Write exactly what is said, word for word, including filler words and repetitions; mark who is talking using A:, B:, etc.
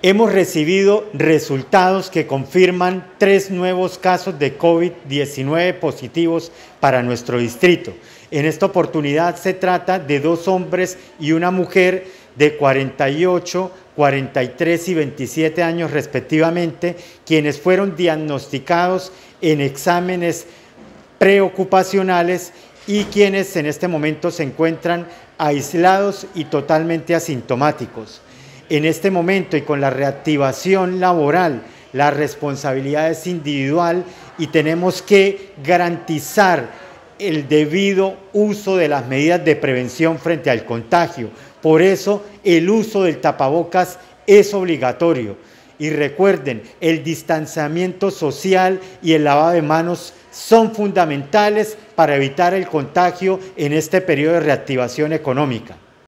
A: Hemos recibido resultados que confirman tres nuevos casos de COVID diecinueve positivos para nuestro distrito. En esta oportunidad se trata de dos hombres y una mujer de cuarenta y ocho, cuarenta y tres y veintisiete años respectivamente, quienes fueron diagnosticados en exámenes preocupacionales y quienes en este momento se encuentran aislados y totalmente asintomáticos. En este momento y con la reactivación laboral, la responsabilidad es individual y tenemos que garantizar el debido uso de las medidas de prevención frente al contagio. Por eso el uso del tapabocas es obligatorio. Y recuerden, el distanciamiento social y el lavado de manos son fundamentales para evitar el contagio en este periodo de reactivación económica.